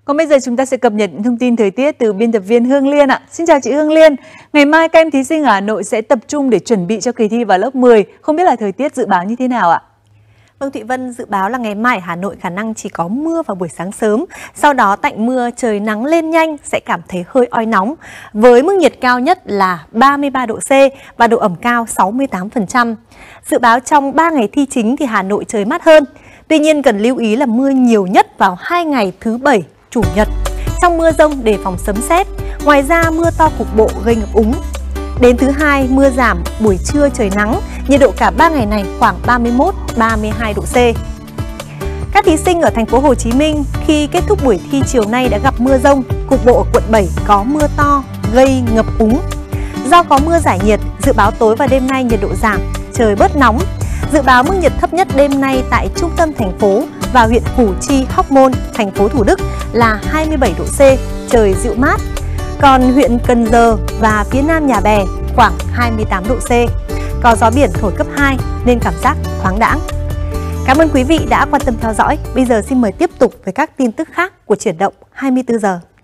Còn bây giờ chúng ta sẽ cập nhật những thông tin thời tiết từ biên tập viên Hương Liên ạ. Xin chào chị Hương Liên. Ngày mai các em thí sinh ở Hà Nội sẽ tập trung để chuẩn bị cho kỳ thi vào lớp 10. Không biết là thời tiết dự báo như thế nào ạ? Vâng, Thụy Vân, dự báo là ngày mai ở Hà Nội khả năng chỉ có mưa vào buổi sáng sớm. Sau đó tạnh mưa, trời nắng lên nhanh, sẽ cảm thấy hơi oi nóng. Với mức nhiệt cao nhất là 33 độ C và độ ẩm cao 68%. Dự báo trong 3 ngày thi chính thì Hà Nội trời mát hơn. Tuy nhiên cần lưu ý là mưa nhiều nhất vào 2 ngày thứ Bảy, Chủ nhật. Trong mưa dông đề phòng sấm sét. Ngoài ra mưa to cục bộ gây ngập úng. Đến thứ Hai mưa giảm, buổi trưa trời nắng, nhiệt độ cả 3 ngày này khoảng 31-32 độ C. Các thí sinh ở thành phố Hồ Chí Minh khi kết thúc buổi thi chiều nay đã gặp mưa dông, cục bộ ở quận 7 có mưa to gây ngập úng. Do có mưa giải nhiệt, dự báo tối và đêm nay nhiệt độ giảm, trời bớt nóng. Dự báo mức nhiệt thấp nhất đêm nay tại trung tâm thành phố và huyện Củ Chi, Hóc Môn, thành phố Thủ Đức là 27 độ C, trời dịu mát. Còn huyện Cần Giờ và phía nam Nhà Bè khoảng 28 độ C. Có gió biển thổi cấp 2 nên cảm giác thoáng đãng. Cảm ơn quý vị đã quan tâm theo dõi. Bây giờ xin mời tiếp tục với các tin tức khác của Chuyển động 24 giờ.